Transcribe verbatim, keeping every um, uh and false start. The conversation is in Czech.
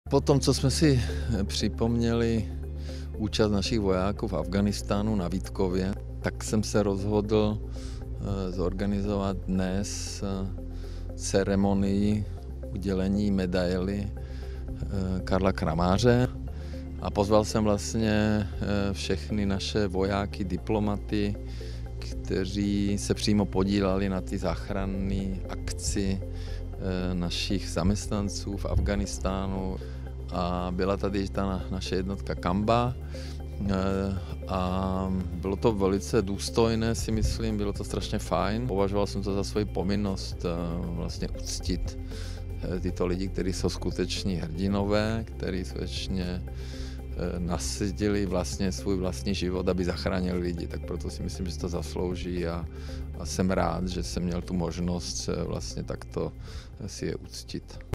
Po tom, co jsme si připomněli účast našich vojáků v Afghánistánu na Vítkově, tak jsem se rozhodl zorganizovat dnes ceremonii udělení medaily Karla Kramáře a pozval jsem vlastně všechny naše vojáky, diplomaty, kteří se přímo podíleli na ty záchranné akci našich zaměstnanců v Afghánistánu. A byla tady ta naše jednotka Kamba a bylo to velice důstojné, si myslím, bylo to strašně fajn. Považoval jsem to za svoji povinnost vlastně uctit tyto lidi, kteří jsou skuteční hrdinové, kteří skutečně nasadili vlastně svůj vlastní život, aby zachránili lidi, tak proto si myslím, že to zaslouží a, a jsem rád, že jsem měl tu možnost vlastně takto si je uctit.